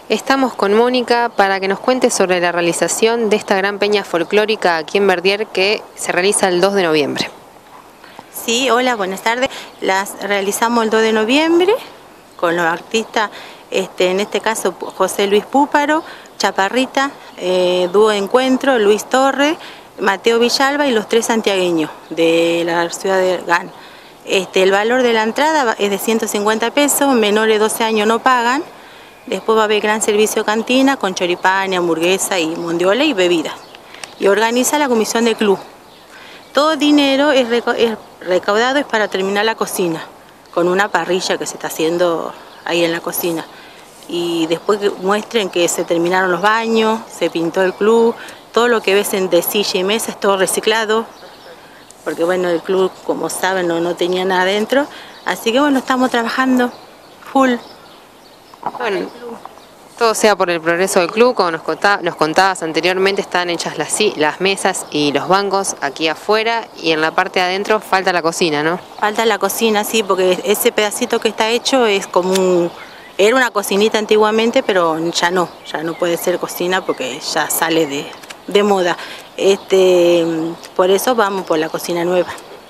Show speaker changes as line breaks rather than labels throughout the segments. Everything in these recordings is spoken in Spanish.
Estamos con Mónica para que nos cuente sobre la realización de esta gran peña folclórica aquí en Verdier que se realiza el 2 de noviembre.
Sí, hola, buenas tardes. Las realizamos el 2 de noviembre con los artistas, en este caso José Luis Púparo, Chaparrita, Dúo Encuentro, Luis Torre, Mateo Villalba y los tres santiagueños de la ciudad de GAN. El valor de la entrada es de 150 pesos, menores de 12 años no pagan. Después va a haber gran servicio de cantina con choripán, hamburguesa y mondiola y bebidas. Y organiza la comisión de club. Todo dinero es recaudado es para terminar la cocina, con una parrilla que se está haciendo ahí en la cocina. Y después que muestren que se terminaron los baños, se pintó el club, todo lo que ves de silla y mesa es todo reciclado, porque bueno, el club, como saben, no tenía nada adentro. Así que bueno, estamos trabajando full.
Bueno, todo sea por el progreso del club, como nos contabas anteriormente, están hechas las mesas y los bancos aquí afuera, y en la parte de adentro falta la cocina, ¿no?
Falta la cocina, sí, porque ese pedacito que está hecho es como era una cocinita antiguamente, pero ya no puede ser cocina porque ya sale de moda. Por eso vamos por la cocina nueva.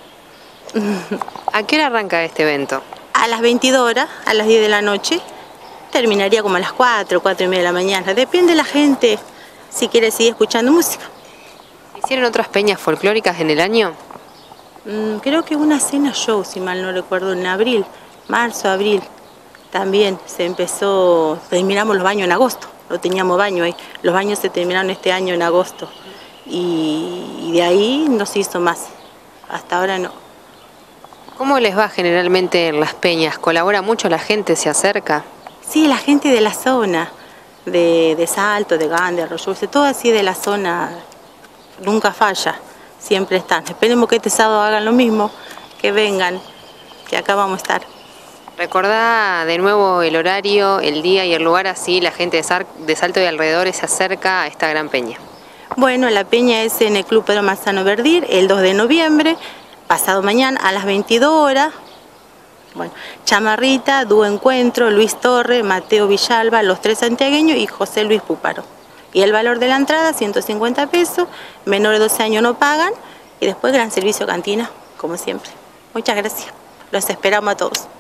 ¿A qué hora arranca este evento?
A las 22 horas, a las 10 de la noche. Terminaría como a las 4 y media de la mañana. Depende de la gente si quiere seguir escuchando música.
¿Hicieron otras peñas folclóricas en el año?
Creo que una cena show, si mal no recuerdo, en abril, marzo, abril. También se empezó, terminamos los baños en agosto, no teníamos baño ahí. Los baños se terminaron este año en agosto. Y de ahí no se hizo más. Hasta ahora no.
¿Cómo les va generalmente en las peñas? ¿Colabora mucho la gente? ¿Se acerca?
Sí, la gente de la zona, de Salto, de GAN, de Arroyo Dulce, todo así de la zona, nunca falla, siempre están. Esperemos que este sábado hagan lo mismo, que vengan, que acá vamos a estar.
Recordá de nuevo el horario, el día y el lugar, así la gente de Salto y alrededores se acerca a esta gran peña.
Bueno, la peña es en el Club Pedro Manzano Verdier, el 2 de noviembre, pasado mañana a las 22 horas. Bueno, Chamarrita, Dúo Encuentro, Luis Torre, Mateo Villalba, los tres santiagueños y José Luis Púparo. Y el valor de la entrada, 150 pesos, menores de 12 años no pagan, y después gran servicio cantina, como siempre. Muchas gracias. Los esperamos a todos.